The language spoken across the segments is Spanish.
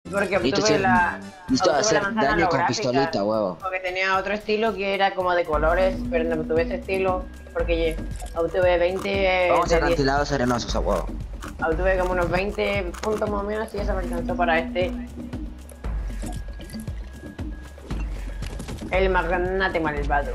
Porque Listo, obtuve la, listo a obtuve la hacer manzana daño con holográfica. pistolita, huevo. Porque tenía otro estilo que era como de colores, pero no obtuve ese estilo porque obtuve 20 Vamos a de 10. acantilados arenosos a huevo. Obtuve como unos 20 puntos más o menos y eso me alcanzó para el magnate malvado.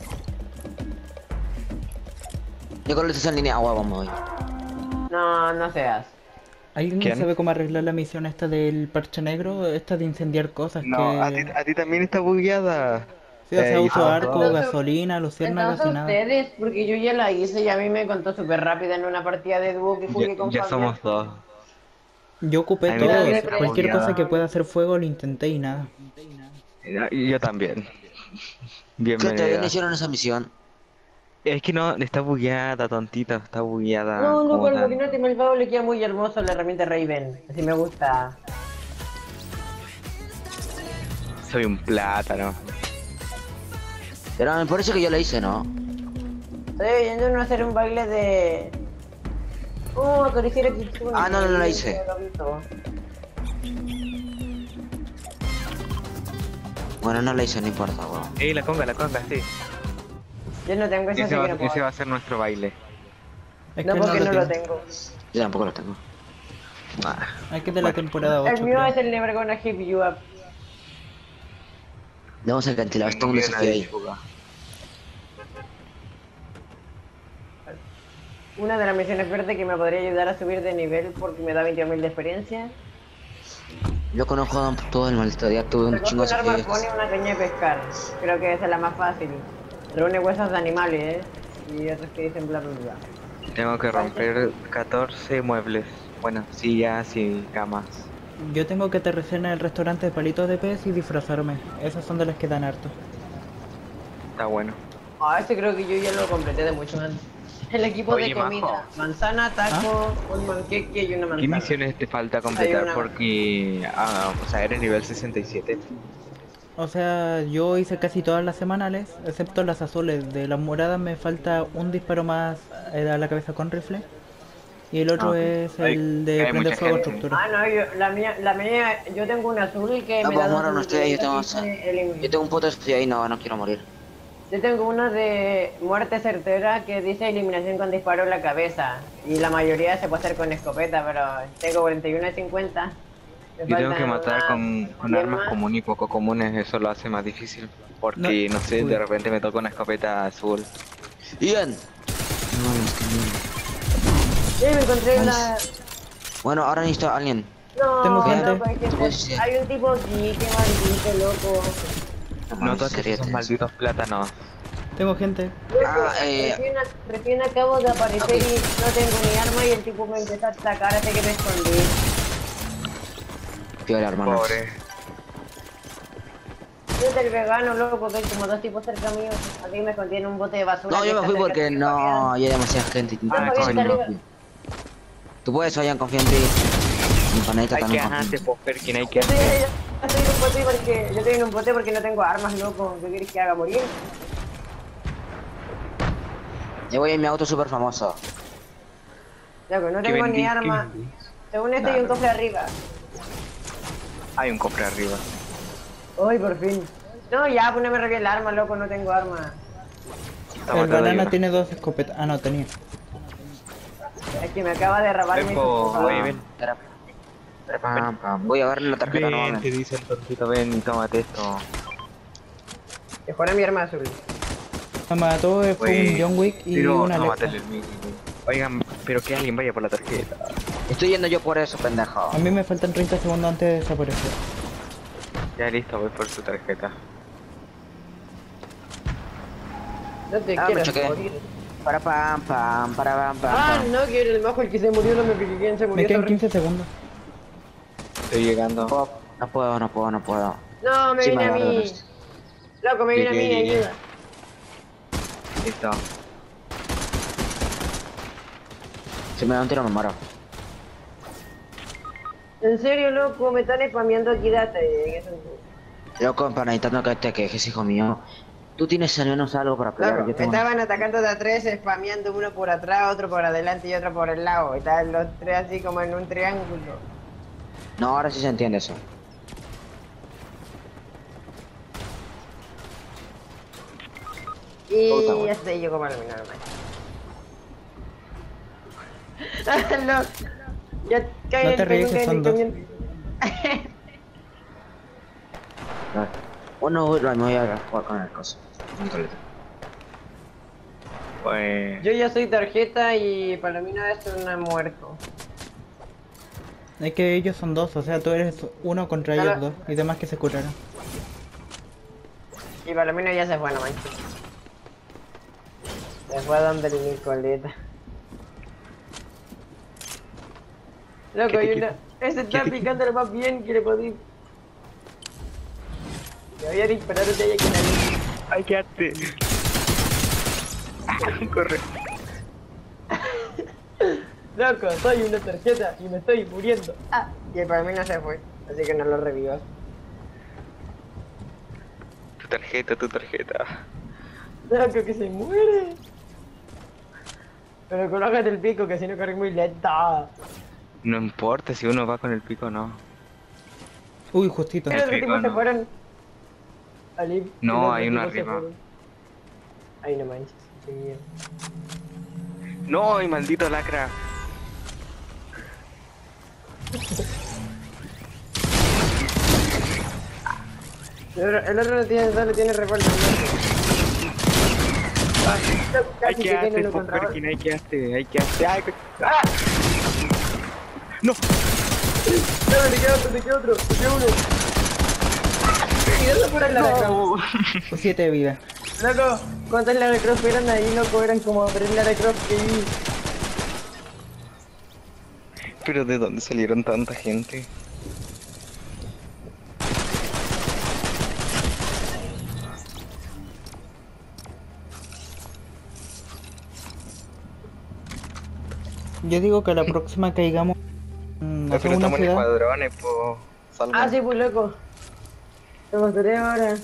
Yo con luces en línea a huevo me voy. No, no seas. ¿Alguien ¿Quién? sabe cómo arreglar la misión esta del parche negro? Esta de incendiar cosas No, que... a ti también está bugueada. Sí, o sea, Y uso somos arco, dos. Entonces, gasolina, luciérnagas entonces y nada. ustedes, porque yo ya la hice y a mí me contó súper rápida en una partida de dúo que Ya, jugué con ya Fabián. somos dos. Yo ocupé A mí Pero todo, también le está cualquier cosa que bugueada. pueda hacer fuego lo intenté y nada. Y yo también. ¿Qué todavía no Bienvenida. hicieron esa misión? Es que no, está bugueada, tontita, está bugueada No, no, como con el tal. maquinate malvado le queda muy hermoso la herramienta Raven. Así me gusta. Soy un plátano. Pero me parece que yo la hice, ¿no? Estoy yendo a hacer un baile de... acariciar a Kitsune. Ah, no, no la hice. Bueno, no la hice, no importa, huevo. La conga, sí. Yo no tengo eso, así Ese va, que no puedo. ese va a ser nuestro baile. Es No, que porque no lo tiene. tengo. Yo tampoco lo tengo. Ah, Hay que de la temporada El 8, mío creo. es el Never Gonna Hip You Up. Vamos a acantilados, esto es un desafío ahí. Una de las misiones verdes que me podría ayudar a subir de nivel porque me da 22.000 de experiencia. Yo conozco todo el maldito día, tuve un Recoge chingo un de arma desafíos. y una caña de pescar. Creo que esa es la más fácil. Reúne huesos de animales, y otros que dicen bla bla bla. Tengo que romper 14 muebles. Bueno, sillas y camas. Yo tengo que aterrizar en el restaurante de palitos de pez y disfrazarme. Esas son de las que dan harto. Está bueno. Este creo que yo ya lo completé de mucho antes. El equipo Oye, de comida. Majo. Manzana, taco, un manqueque y una ¿Qué manzana. misiones te falta Hay completar? una- Porque, o sea, eres nivel 67. O sea, yo hice casi todas las semanales, excepto las azules. De las moradas me falta un disparo más a la cabeza con rifle. Y el otro Ok. es Hay- el de hay prender mucha fuego a gente. estructura. No, la mía, yo tengo un azul que No, me pues da mueran ustedes, yo tengo, dice yo tengo un puto desafío ahí, no, no quiero morir. Yo tengo uno de muerte certera que dice eliminación con disparo en la cabeza. Y la mayoría se puede hacer con escopeta, pero tengo 41 de 50. Me Yo tengo que faltan matar unas con 10 armas más. comunes y poco comunes, eso lo hace más difícil. Porque, no sé, Uy. de repente me toca una escopeta azul. Ian. No, es que mierda. Me encontré la... Bueno, ahora necesito a alguien. No, Tengo gente. loco, es que ¿Tú puedes decir? hay un tipo aquí, que maldito, loco. No No mames, toques serio, esos te- malditos plátanos. Tengo gente. Ah, Recién acabo de aparecer y no tengo ni arma y el tipo me empezó a atacar hasta que me escondí. Piola, hermano. Pobre. Yo soy el vegano, loco, que hay como dos tipos cerca mío. Aquí me escondí en un bote de basura. No, que yo me está fui cerca porque de mi no, Fabián. hay demasiada gente. Ah, coño. está arriba. Tú puedes, Oyan, confía en ti. Mi panadita Hay que también confía en hacer, ti. pues, Perkin, hay que Yo hacer. estoy en un bote porque yo estoy en un bote porque no tengo armas, loco. ¿Qué quieres que haga? ¿Morir? Yo voy en mi auto súper famoso. Loco, no ¿Qué tengo vendí? ni ¿Qué arma. vendí? Según esto hay un cofre arriba. Hay un cofre arriba. Uy, por fin. No, ya, pues no me revié el arma, loco, no tengo arma. Está El matado banana ahí, tiene dos escopetas. Ah, no, tenía. Es que me acaba de robar mi Ven, po, escoba. oye, ven. Pam, pam. Voy a ver la tarjeta, no Ven, mames. te dice el tontito, ven y tómate esto. Que fuera mi arma azul. Me mató fue un Oye, John Wick y pero una no, Alexa. mátale el mío. Oigan, pero que alguien vaya por la tarjeta. Estoy yendo yo por eso, pendejo. A mí me faltan 30 segundos antes de desaparecer. Ya listo, voy por su tarjeta. No te Ah, me quieras choqué. morir. Para pam, pam, para pam, pam, Ah, pam. no, que era el majo el que se murió, no me piqué quién se murió. Me quedan sorry. 15 segundos. Estoy llegando. Oh, no puedo, no puedo, no puedo. No, me Sí, viene a me agarro de mí. esto. Loco, me viene a mí, Llegué. ayuda. Listo. Si me da un tiro me muero. En serio, loco, me están spameando aquí data. Loco, empanaditando que este que es hijo mío. Tú tienes al menos algo para pelear. Loco, Yo me tengo... estaban atacando de a tres, spameando uno por atrás, otro por adelante y otro por el lado. Estaban los tres así como en un triángulo. No, ahora sí se entiende eso. Y Oh, está bueno. este yo como eliminar más. No, ya cae No el te ríes camión, que cae son el dos. camión. Dale. Bueno, me voy a jugar con el coso. Mi coleta. Pues. Yo ya soy tarjeta y Palomino es un muerto. Es que ellos son dos, o sea, tú eres uno contra ellos dos y demás que se curaron. Y Palomino ya se fue, no manches. Se fue a donde el Nicoleta. Loco, ¿Qué te hay quita? una... Ese está ¿Qué te picando lo más bien que le podí. Le voy a disparar de ella que nadie. ¡Ay, quédate! Corre. Loco, soy una tarjeta y me estoy muriendo. Ah, y el Palomino se fue, así que no lo revivas. Tu tarjeta. Loco, que se muere. Pero colócate el pico, que si no corre muy lenta. No importa si uno va con el pico o no. Uy, justito. ¿Qué otro pico, tipo se no. fueron? Ali, No, ¿qué otro hay uno tipo se arriba. fueron? Ay, no manches, qué miedo. ¡No! ¡Y maldito lacra! El otro no tiene, solo tiene revólver. ¡Ay, Casi qué se tiene haces, uno contra otro. Perkin! ¡Ay, qué haces! ¡Ay, qué haces! ¡Ay, ¡Ah! ¡No! No, te queda otro, te queda otro, te queda uno. Y eso fuera la recross. 7 de vida. Loco, ¿cuántas la recross eran ahí, loco? Eran como 3 la recross que vi. ¿Pero de dónde salieron tanta gente? Yo digo que a la próxima caigamos en Pero una estamos en ciudad. escuadrones, pues... Salgan. Ah, sí, pues loco. Te mostraré ahora.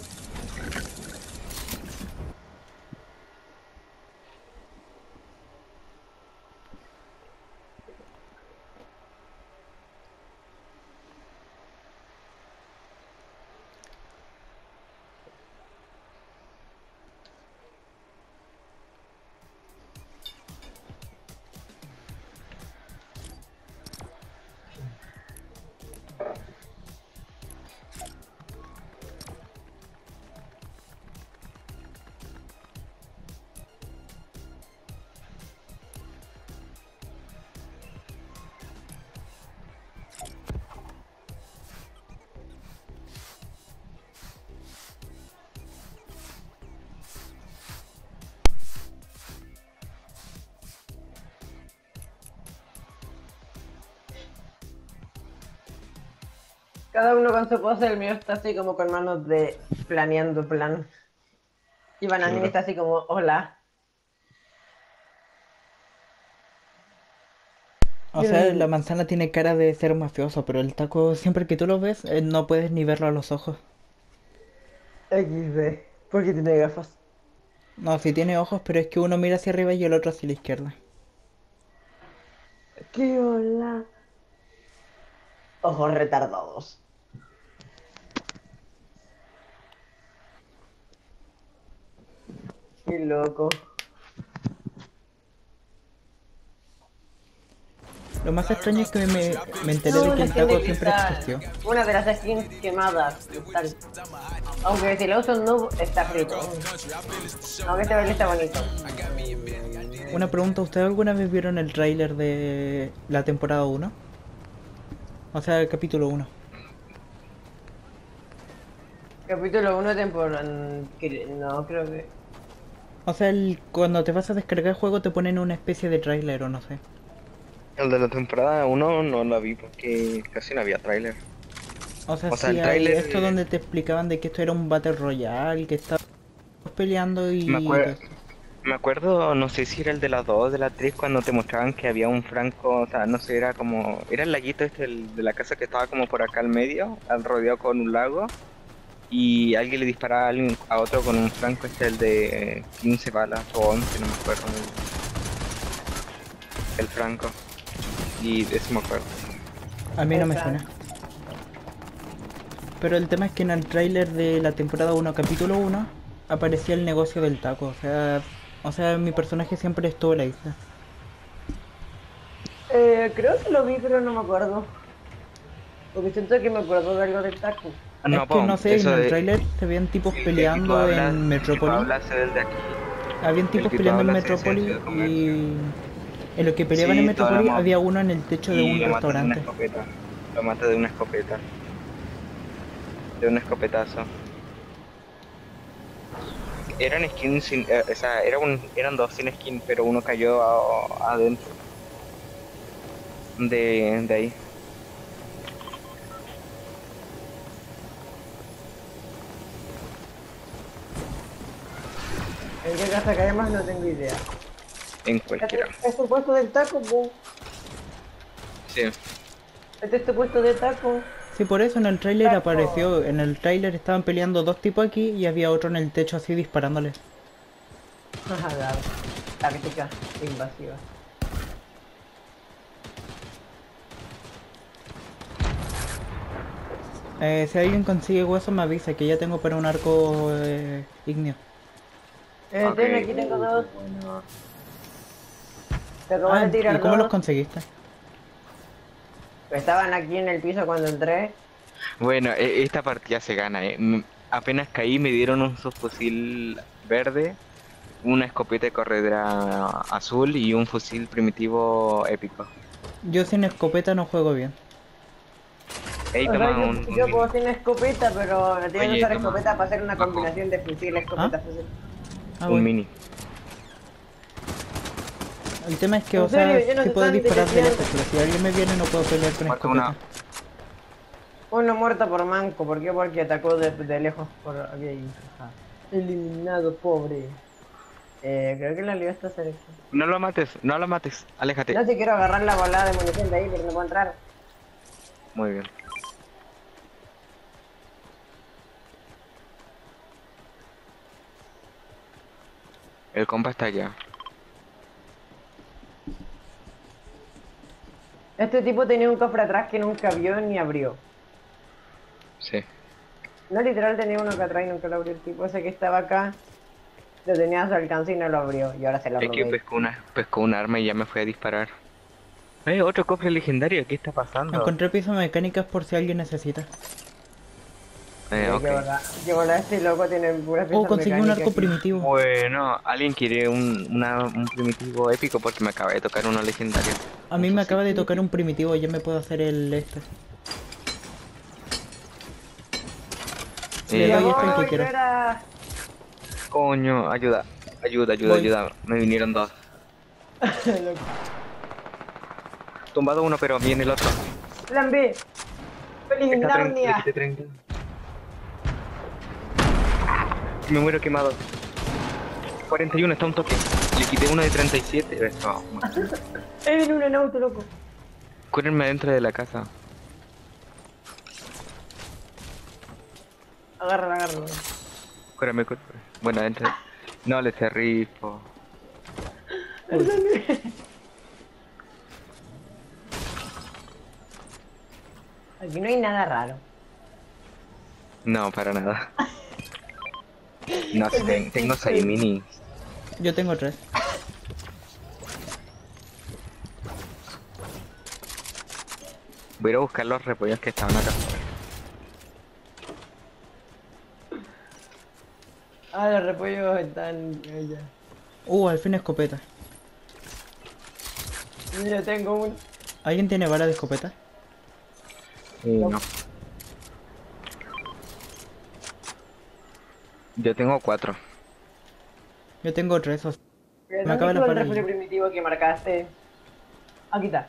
Cada uno con su pose, el mío está así como con manos de planeando plan. Y Bananín Claro. está así como, hola. O sea, la manzana tiene cara de ser mafioso, pero el taco, siempre que tú lo ves, no puedes ni verlo a los ojos. XD. Porque tiene gafas. No, sí tiene ojos, pero es que uno mira hacia arriba y el otro hacia la izquierda. ¿Qué hola? Ojos retardados. Qué loco. Lo más extraño es que me enteré de que la el skin taco de siempre cristal. existió. Una de las skins quemadas. Cristal. Aunque si lo uso un noob, está frito. Aunque este baile está bonito. Una pregunta, ¿ustedes alguna vez vieron el tráiler de la temporada 1? O sea, el capítulo 1. Capítulo 1 temporada... No, creo que... O sea, cuando te vas a descargar el juego te ponen una especie de tráiler o no sé. El de la temporada 1 no la vi porque casi no había tráiler. O sea, O sea, sí, el hay tráiler- esto donde te explicaban de que esto era un Battle Royale, que estábamos peleando y... Me acuerdo, no sé si era el de la 2 o de la 3 cuando te mostraban que había un franco, o sea, no sé, era como... Era el laguito este de la casa que estaba como por acá al medio, rodeado con un lago. Y alguien le disparaba a otro con un franco, este el de 15 balas o 11, no me acuerdo. El franco. Y de eso me acuerdo. A mí no me Esa. suena. Pero el tema es que en el tráiler de la temporada 1, capítulo 1, aparecía el negocio del taco. O sea, mi personaje siempre estuvo en la isla. Creo que lo vi, pero no me acuerdo. Porque siento que me acuerdo de algo del taco. Es que no sé, en el tráiler se veían tipos peleando en Metrópolis. Habían tipos peleando en Metrópolis y en lo que peleaban en Metrópolis había uno en el techo de un restaurante. Lo mata de una escopeta. De un escopetazo. Eran skins sin, o sea, eran dos sin skin, pero uno cayó adentro. De ahí. ¿En qué casa caemos? No tengo idea. En cualquiera. ¿Es tu puesto del taco, po? Sí. ¿Este es tu puesto de taco? Sí, por eso en el tráiler apareció. En el tráiler estaban peleando dos tipos aquí y había otro en el techo así disparándoles. La táctica invasiva. Si alguien consigue hueso me avisa que ya tengo para un arco ígneo. Aquí tengo dos. Bueno. Te acabo de ¿Y tirar cómo los dos. conseguiste? Estaban aquí en el piso cuando entré. Bueno, esta partida se gana, apenas caí me dieron un subfusil verde, una escopeta de corredera azul y un fusil primitivo épico. Yo sin escopeta no juego bien. Ey, O sea, toma yo puedo sin escopeta, pero tienen que Oye, usar toma. escopeta para hacer una Bajo. combinación de fusil, escopeta, fusil. Ah, un bueno. mini. El tema es que, ¿En o sea, serio? Yo no sí sé puedo tanto disparar de que lejos, pero si alguien me viene no puedo pelear con Muerto escopeta. Uno muerto por manco, ¿por qué? Porque atacó de lejos por aquí. Ajá. Eliminado, pobre. Creo que la lió está cerca. No lo mates, aléjate. No sé, quiero agarrar la balada de munición de ahí, pero no puedo entrar. Muy bien. El compa está allá. Este tipo tenía un cofre atrás que nunca vio ni abrió. Sí. No, literal tenía uno que atrás y nunca lo abrió el tipo. Ese que estaba acá, lo tenía a su alcance y no lo abrió. Y ahora se lo Es que robé. pescó un arma y ya me fue a disparar. Otro cofre legendario, ¿qué está pasando? Encontré piezas mecánicas por si alguien necesita. Ok. Que bola, este loco tiene puras piezas Conseguí un arco mecánicas. primitivo. Bueno, ¿alguien quiere un primitivo épico? Porque me acaba de tocar uno legendario. A mí me acaba de tocar un primitivo, ya me puedo hacer el este. Le doy este el que quiero. Coño, ayuda. Voy. Me vinieron dos. Tumbado uno, pero viene el otro. Plan B. Feliz Está Narnia. 30. Me muero quemado. 41, está un toque. Le quité uno de 37. Eso. Ahí viene un en auto, loco. Cúrenme dentro de la casa. Agárralo. Cúrame. Bueno, adentro. No, le cerré, po. Aquí no hay nada raro. No, para nada. No, sí, tengo 6 minis. Yo tengo 3. Voy a ir a buscar los repollos que estaban acá. Los repollos están allá. Al fin escopeta. Mira, tengo un... ¿Alguien tiene bala de escopeta? No. Yo tengo 4. Yo tengo 3. ¿Dónde acaba la estuvo el parrilla. refugio primitivo que marcaste? Aquí está.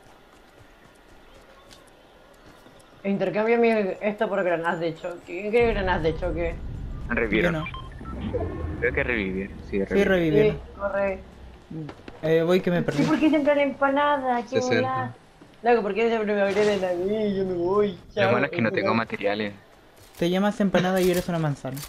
Intercambio esto por granadas de choque. ¿Quién quiere granadas de choque? Yo Revivieron. no. Creo que revivir. Sí, Sí, revivieron. Sí, corre. Voy que me ¿Y perdí. por qué siempre la empanada? ¿Qué 60. bola? Loco, ¿por qué siempre me agreden a mí? Yo me voy, Lo chao. malo es que no tengo materiales. Te llamas empanada y eres una manzana.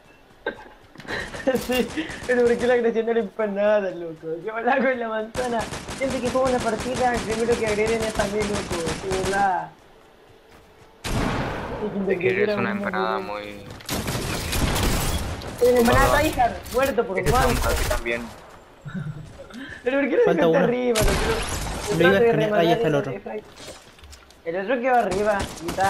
Sí, pero ¿por qué la agresión a la empanada, loco? ¿Qué bola con la manzana? Gente que juega una partida, el primero que agreden es a mí, loco. ¿Qué bola? Es que eres una empanada muy... Me mata hija, muerto por Juan. También. Pero ¿por qué no dejaste arriba? Lo iba a escanear, ahí está el otro. El otro quedó arriba, y está.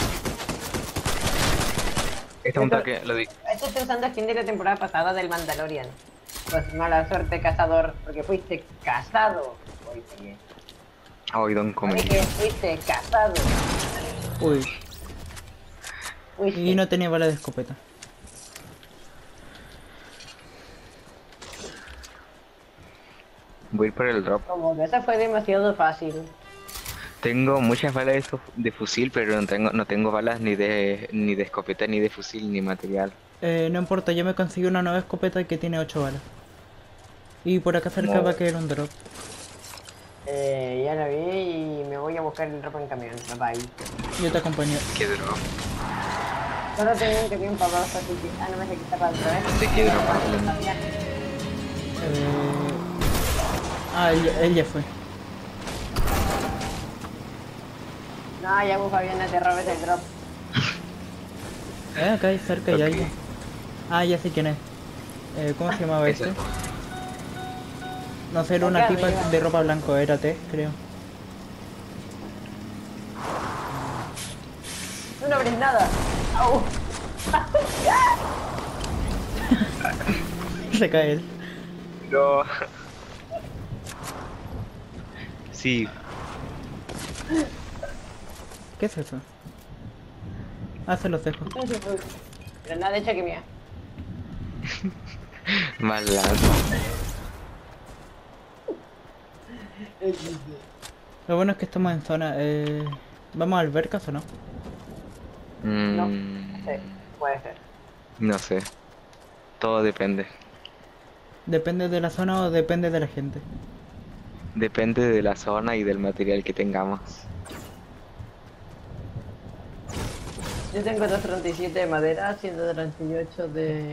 Este es un tanque, lo di. Esto estoy usando skin de la temporada pasada del Mandalorian. Pues mala suerte, cazador, porque fuiste cazado. Ay, don Comedy. Que fuiste cazado. Uy. Y no tenía bala de escopeta. Voy a ir por el drop. Como que esa fue demasiado fácil. Tengo muchas balas de fusil, pero no tengo balas ni de escopeta, ni de fusil, ni material. No importa, yo me conseguí una nueva escopeta que tiene 8 balas. Y por acá cerca va a caer un drop. Ya lo vi y me voy a buscar el drop en camión. Bye bye. Yo te acompaño. ¿Qué drop? Solo tengo un camión para abajo, así que... Ah, no me sé qué está para otra vez. ¿De qué drop? Él ya fue. No, ya Fabián, no te robes el drop. Acá hay cerca hay alguien. Ah, ya sé quién es. ¿Cómo se llamaba este? No sé, era una tipa de ropa blanco, era T, creo. No abres nada. Au. Se cae él. No. Sí. ¿Qué es eso? Ah, se los dejo. Granada hecha que mía. Más largo. Lo bueno es que estamos en zona. ¿Vamos a albercas o no? No. Sí, puede ser. No sé. Todo depende. ¿Depende de la zona o depende de la gente? Depende de la zona y del material que tengamos. Yo tengo 237 de madera, 138 de...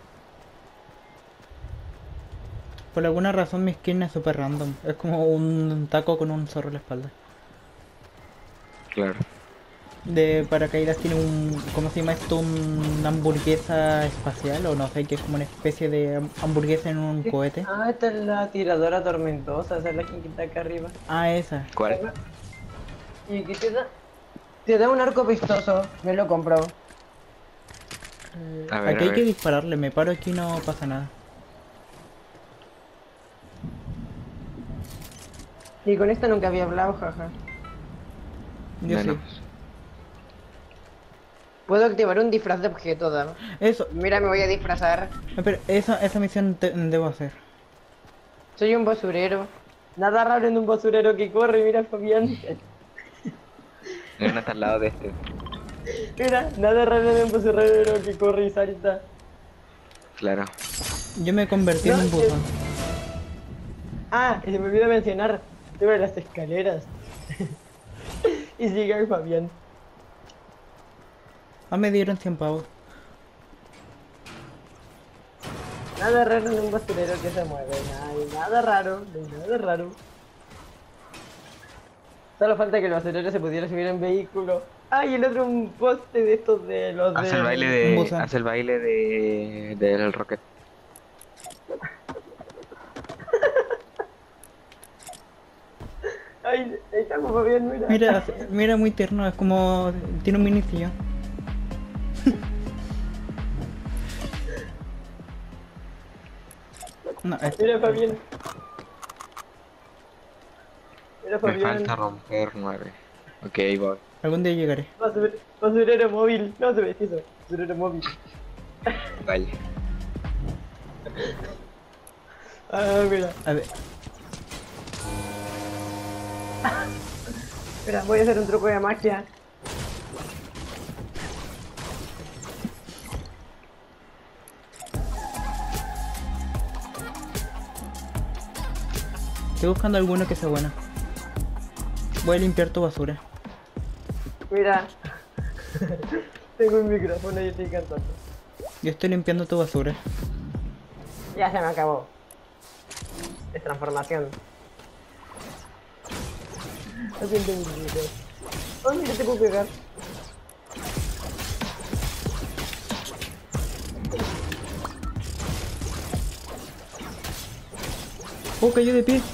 Por alguna razón mi skin es super random. Es como un taco con un zorro en la espalda. Claro. De paracaídas tiene un... ¿Cómo se llama esto? Una hamburguesa espacial o no sé, que es como una especie de hamburguesa en un cohete. Ah, esta es la tiradora tormentosa, esa es la que está acá arriba. Ah, esa. ¿Cuál? ¿Y qué te da? Te da un arco vistoso, me lo compró. A ver, Aquí hay que dispararle, me paro aquí y no pasa nada. Y con esta nunca había hablado, jaja. Yo Menos. sí. Puedo activar un disfraz de objeto, ¿no? Eso. Mira, me voy a disfrazar. Pero esa misión debo hacer. Soy un basurero. Nada raro en un basurero que corre, mira, Fabián. No está al lado de este. Mira, nada raro en un basurero que corre y salta. Claro. Yo me convertí en un buzón. Ah, y se me olvidó mencionar. Tuve las escaleras. Y sigue el Fabián. Ah, me dieron 100 pavos. Nada raro en un basurero que se mueve. Nada raro, nada raro. Solo falta que el basurero se pudiera subir en vehículo. Ah, y el otro un poste de estos de los de... Hace el baile del Rocket. Ay, ahí estamos, Fabián, mira. Mira, muy tierno, es como... tiene un mini sillón. No, Mira, Fabián. Mira, Me Fabián. falta romper 9. Ok, voy. algún día llegaré. Basurero móvil. No se ve eso. Basurero móvil. Vale. Ah, mira. A ver, Mira, voy a hacer un truco de magia. estoy buscando alguno que sea bueno. Voy a limpiar tu basura. Mira. Tengo un micrófono y estoy cantando. Yo estoy limpiando tu basura. Ya se me acabó. Es transformación. Haciendo un video. Oh, mira, te puedo pegar. Oh, cayó de pie.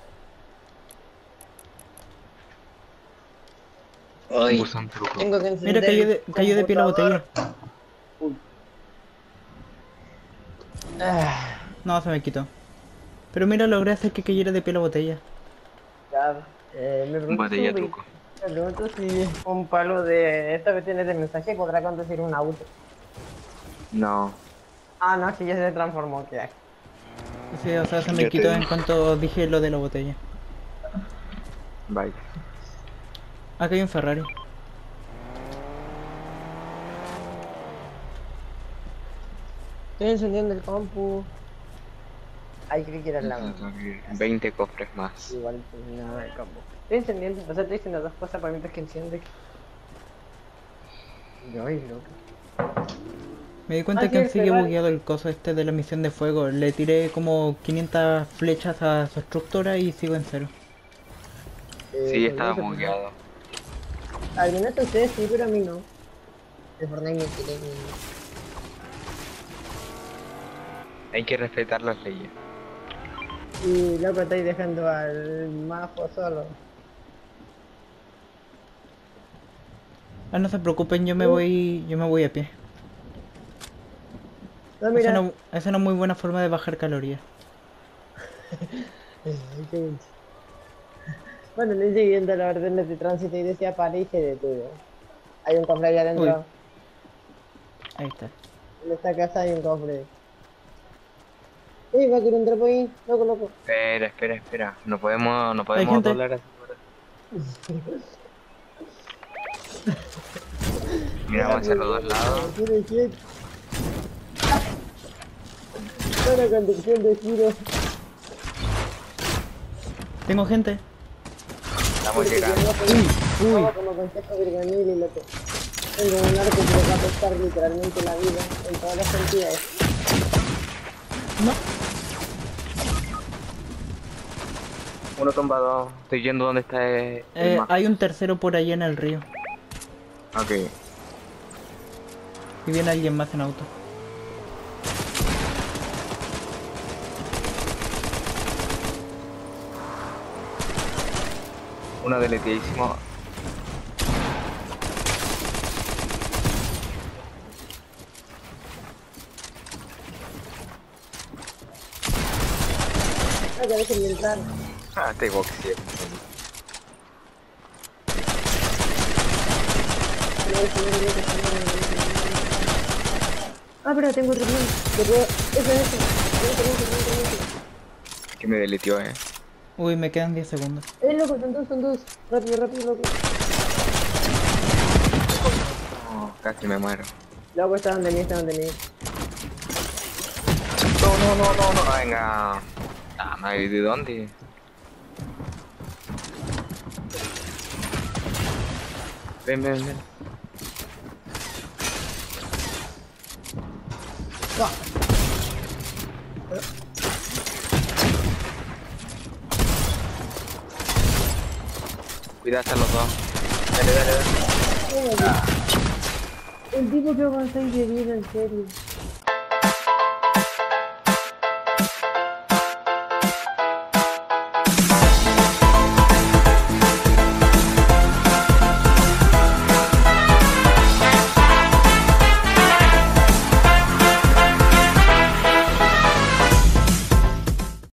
Ay. Tengo que Mira, encender cayó de pie la botella. No, se me quitó. Pero mira, logré hacer que cayera de pie la botella. Ya, Botella truco. Me pregunto si un palo de esto que tienes de mensaje podrá conducir un auto. No. Ah, no, si ya se transformó, ¿qué hay? Sí, o sea, se me quitó en cuanto dije lo de la botella. Bye. Acá hay un Ferrari. Estoy encendiendo el compu. Ay, creí que era la mano. 20 cofres más. Igual nada el compu. Estoy encendiendo, o sea, estoy diciendo dos cosas para mientras que enciende. Ay, loco. Me di cuenta que sigue bugueado el coso este de la misión de fuego. Le tiré como 500 flechas a su estructura y sigo en cero. Sí, estaba bugueado. Algunos de ustedes sí, pero a mí no. El Fortnite me tiré Hay que respetar las leyes. y loco, estáis dejando al majo solo. Ah, no se preocupen, yo me voy a pie. No, mira. Esa no es muy buena forma de bajar calorías. Bueno, le estoy viendo las órdenes de tránsito y decía para y se detuvo. Hay un cofre allá adentro. Uy. Ahí está. En esta casa hay un cofre. Uy, va a querer un trapo ahí. Loco. Espera. No podemos gente. doblar así. Miramos hacia los dos lados. Buena conducción de giro. Tengo gente. Estamos llegando. Uy. Como consejo virganil y loco. Tengo un arco que le va a costar literalmente la vida en todas las entidades. No. Uno tumbado. Estoy yendo donde está el más. Hay un tercero por allá en el río. Ok. Y viene alguien más en auto. Uno deleteadísimo. Ah, ya déjenme entrar. Ah, este boxeo. Ah, pero tengo otro plan. Ese. Que me deleteó, Uy, me quedan 10 segundos. Loco, son dos. Rápido, loco. Oh, casi me muero. Loco, está donde mí. No. Venga. Ah, madre, ¿de dónde? Ven. Cuidado, están los dos. Dale. El tipo que avanza y de vida, en serio.